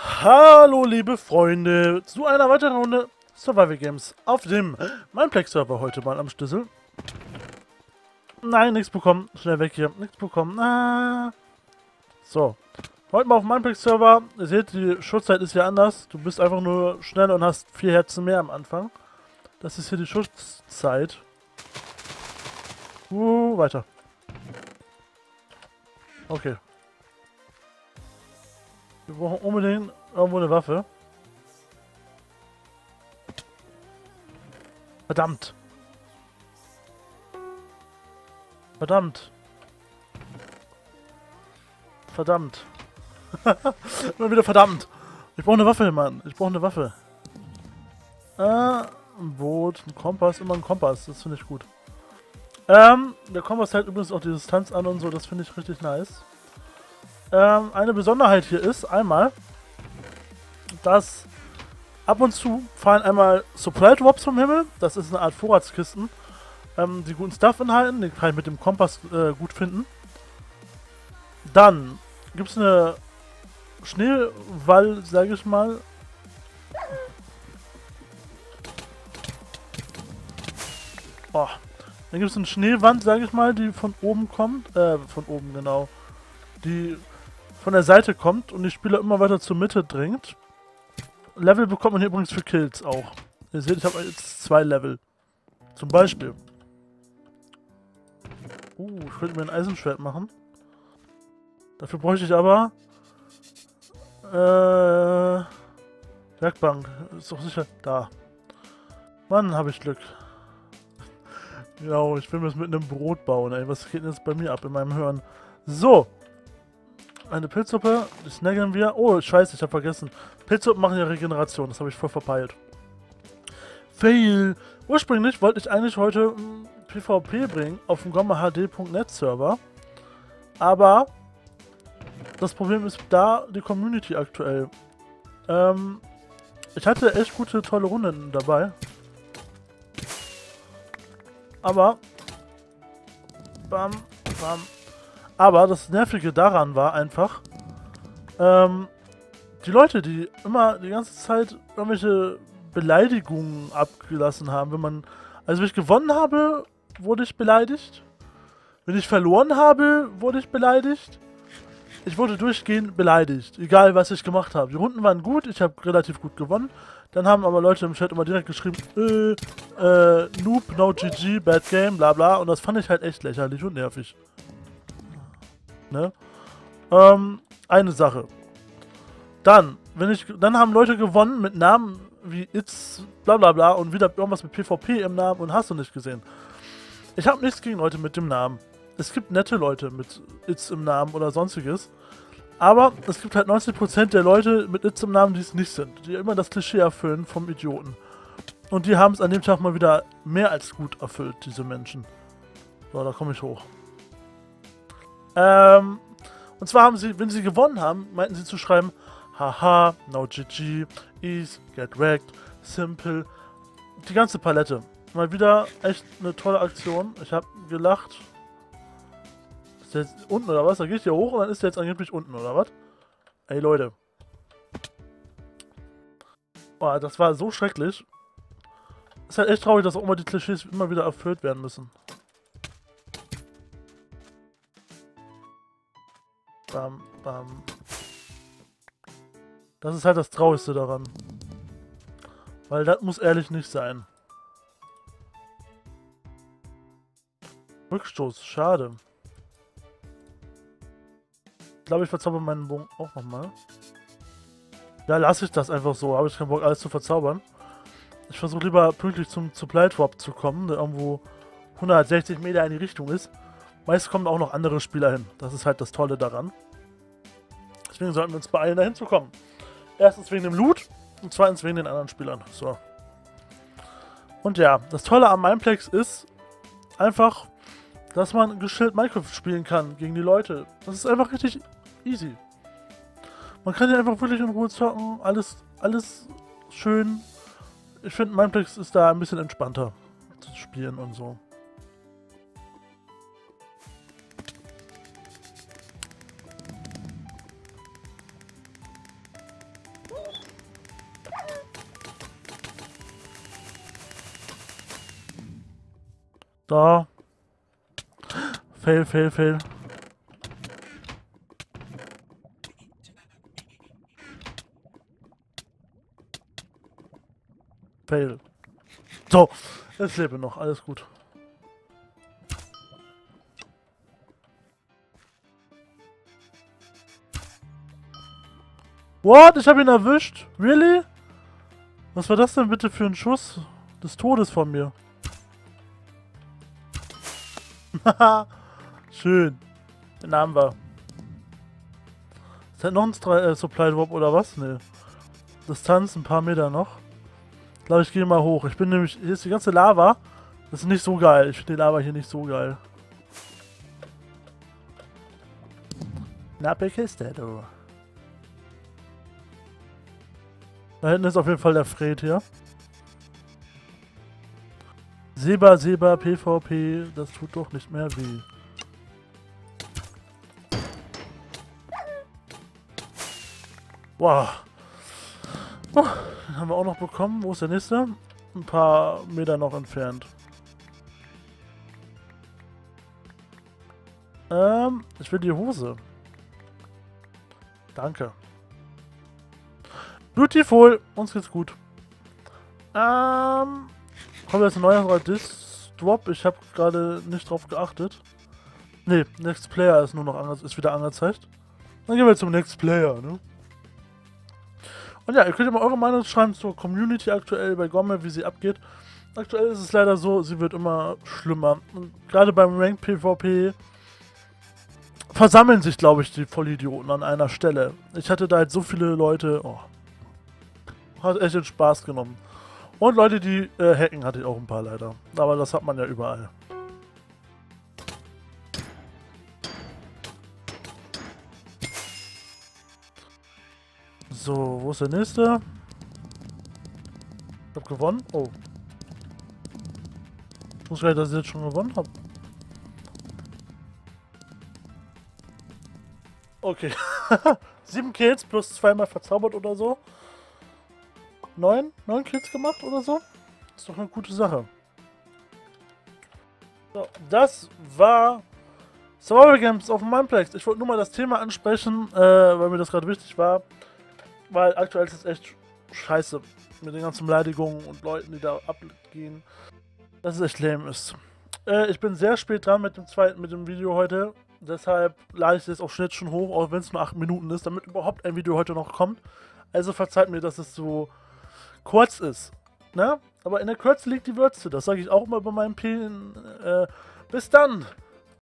Hallo liebe Freunde, zu einer weiteren Runde Survival Games auf dem Mineplex-Server heute mal am Schlüssel. Nein, nichts bekommen. Schnell weg hier. Nichts bekommen. Ah. So. Heute mal auf dem Mineplex-Server. Ihr seht, die Schutzzeit ist ja anders. Du bist einfach nur schnell und hast 4 Herzen mehr am Anfang. Das ist hier die Schutzzeit. Weiter. Okay. Wir brauchen unbedingt irgendwo eine Waffe. Verdammt. Verdammt. Verdammt. Immer wieder verdammt. Ich brauche eine Waffe, Mann. Ich brauche eine Waffe. Ein Boot, ein Kompass, immer ein Kompass. Das finde ich gut. Der Kompass hält übrigens auch die Distanz an und so. Das finde ich richtig nice. Eine Besonderheit hier ist einmal, dass ab und zu fallen einmal Supply Drops vom Himmel. Das ist eine Art Vorratskisten, die guten Stuff enthalten. Den kann ich mit dem Kompass gut finden. Dann gibt es eine Schneewall, sage ich mal. Oh. Dann gibt es eine Schneewand, sage ich mal, die von oben kommt. Von oben, genau. Die von der Seite kommt und die Spieler immer weiter zur Mitte dringt. Level bekommt man hier übrigens für Kills auch. Ihr seht, ich habe jetzt 2 Level. Zum Beispiel. Ich könnte mir ein Eisenschwert machen. Dafür bräuchte ich aber Werkbank. Ist doch sicher da. Mann, habe ich Glück. Genau, ich will mir das mit einem Brot bauen, ey. Was geht denn jetzt bei mir ab in meinem Hirn? So. Eine Pilzsuppe, die snacken wir. Oh, scheiße, ich habe vergessen. Pilzsuppen machen ja Regeneration, das habe ich voll verpeilt. Fail! Ursprünglich wollte ich eigentlich heute PvP bringen auf dem GommaHD.net Server. Aber das Problem ist da die Community aktuell. Ich hatte echt gute, tolle Runden dabei. Aber bam, bam. Aber das Nervige daran war einfach, die Leute, die immer die ganze Zeit irgendwelche Beleidigungen abgelassen haben, also wenn ich gewonnen habe, wurde ich beleidigt. Wenn ich verloren habe, wurde ich beleidigt. Ich wurde durchgehend beleidigt, egal was ich gemacht habe. Die Runden waren gut, ich habe relativ gut gewonnen. Dann haben aber Leute im Chat immer direkt geschrieben, Noob, no GG, bad game, bla bla. Und das fand ich halt echt lächerlich und nervig. Ne? Eine Sache. Dann haben Leute gewonnen mit Namen wie It's bla bla bla und wieder irgendwas mit PvP im Namen und hast du nicht gesehen. Ich habe nichts gegen Leute mit dem Namen. Es gibt nette Leute mit It's im Namen oder sonstiges. Aber es gibt halt 90% der Leute mit It's im Namen, die es nicht sind. Die immer das Klischee erfüllen vom Idioten. Und die haben es an dem Tag mal wieder mehr als gut erfüllt, diese Menschen. So, da komme ich hoch. Und zwar haben sie, wenn sie gewonnen haben, meinten sie zu schreiben, haha, no GG, easy, get wrecked, simple. Die ganze Palette. Mal wieder echt eine tolle Aktion. Ich habe gelacht. Ist der jetzt unten oder was? Da gehe ich hier hoch und dann ist der jetzt angeblich unten oder was? Ey Leute. Boah, das war so schrecklich. Ist halt echt traurig, dass auch immer die Klischees immer wieder erfüllt werden müssen. Bam, bam. Das ist halt das Traurigste daran. Weil das muss ehrlich nicht sein. Rückstoß, schade. Ich glaube, ich verzauber meinen Bogen auch nochmal. Ja, lasse ich das einfach so. Habe ich keinen Bock, alles zu verzaubern. Ich versuche lieber pünktlich zum Supply Drop zu kommen, der irgendwo 160 Meter in die Richtung ist. Meist kommen auch noch andere Spieler hin. Das ist halt das Tolle daran. Deswegen sollten wir uns beeilen, da hinzukommen. Erstens wegen dem Loot und zweitens wegen den anderen Spielern. So. Und ja, das Tolle am Mineplex ist einfach, dass man geschillt Minecraft spielen kann gegen die Leute. Das ist einfach richtig easy. Man kann ja einfach wirklich in Ruhe zocken, alles schön. Ich finde, Mineplex ist da ein bisschen entspannter zu spielen und so. Da. Fail, fail, fail. Fail. So, ich lebe noch, alles gut. What? Ich habe ihn erwischt? Really? Was war das denn bitte für ein Schuss des Todes von mir? Haha. Schön. Den haben wir. Ist halt noch ein Supply Drop oder was? Ne. Distanz ein paar Meter noch. Ich glaube, ich gehe mal hoch. Ich bin nämlich... Hier ist die ganze Lava. Das ist nicht so geil. Ich finde die Lava hier nicht so geil. Knappe Kiste, du. Da hinten ist auf jeden Fall der Fred hier. Seba, Seba, PvP. Das tut doch nicht mehr weh. Wow. Oh, den haben wir auch noch bekommen. Wo ist der nächste? Ein paar Meter noch entfernt. Ich will die Hose. Danke. Beautiful. Uns geht's gut. Kommt jetzt ein neuer Disk-Drop. Ich habe gerade nicht drauf geachtet. Ne, Next Player ist nur noch ist wieder angezeigt. Dann gehen wir zum Next Player, ne? Und ja, ihr könnt ja mal eure Meinung schreiben zur Community aktuell bei Gomme, wie sie abgeht. Aktuell ist es leider so, sie wird immer schlimmer. Und gerade beim Ranked PvP versammeln sich, glaube ich, die Vollidioten an einer Stelle. Ich hatte da halt so viele Leute, oh, hat echt den Spaß genommen. Und Leute, die hacken, hatte ich auch ein paar leider. Aber das hat man ja überall. So, wo ist der nächste? Ich hab gewonnen. Oh. Ich wusste gar nicht, dass ich jetzt schon gewonnen habe. Okay. 7 Kills plus 2-mal verzaubert oder so. 9 Kills gemacht oder so. Ist doch eine gute Sache. So, das war Survival Games auf dem Mineplex. Ich wollte nur mal das Thema ansprechen, weil mir das gerade wichtig war. Weil aktuell ist es echt scheiße. Mit den ganzen Beleidigungen und Leuten, die da abgehen. Dass es echt lame ist. Ich bin sehr spät dran mit dem Video heute. Deshalb lade ich es jetzt auch jetzt schon hoch, auch wenn es nur 8 Minuten ist, damit überhaupt ein Video heute noch kommt. Also verzeiht mir, dass es so kurz ist. Ne? Aber in der Kürze liegt die Würze. Das sage ich auch immer bei meinem P. Bis dann!